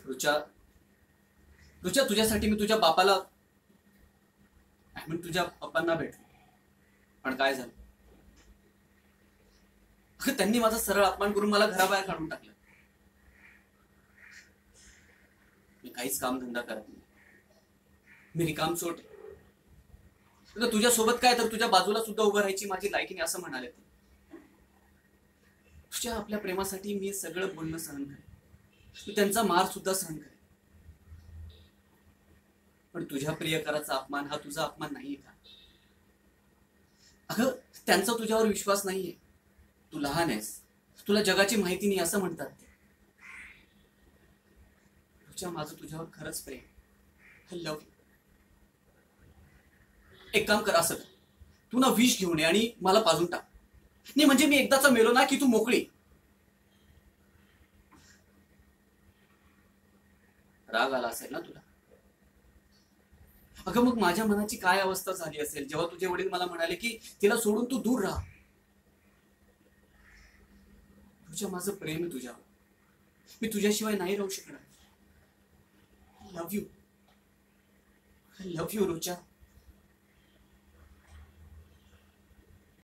रुचा, रुचा, तुझ्यासाठी मी तुझ्या बापाला तुझ्या पप्पांना भेटलो, पण काय झालं? त्यांनी माझा सरळ अपमान करून मला घराबाहेर काढून टाकलं. मी काहीच काम धंदा करत नाही, मी रिकामचोट. तुझ्या सोबत काय, तर तुझ्या बाजूला सुद्धा उभं राहायची माझी लायकी नाही असं म्हणाले. तुझ्या आपल्या प्रेमासाठी मी सगळं बोलणं सहन करेन, तू त्यांचा मार सुद्धा सहन करेन, पण तुझ्या प्रियकराचा अपमान हा तुझा अपमान नाहीये का? अगं, त्यांचा तुझ्यावर विश्वास नाहीये, तू लहान आहेस, तुला जगाची माहिती नाही असं म्हणतात ते. तुझ्या माझं तुझ्यावर खरंच प्रेम. I love you. एक काम कर, असं कर, तू ना विष घेऊन ये आणि मला पाजून टाक. नाही म्हणजे मी एकदाचा मेलो ना की तू मोकळी. राग आला असेल ना तुला? अगं, मग माझ्या मनाची काय अवस्था झाली असेल जेव्हा तुझे वडील मला म्हणाले की तिला सोडून तू दूर राहा. तुझ्या माझं प्रेम आहे तुझ्यावर, मी तुझ्याशिवाय नाही राहू शकणार. I love you. I love you Rucha.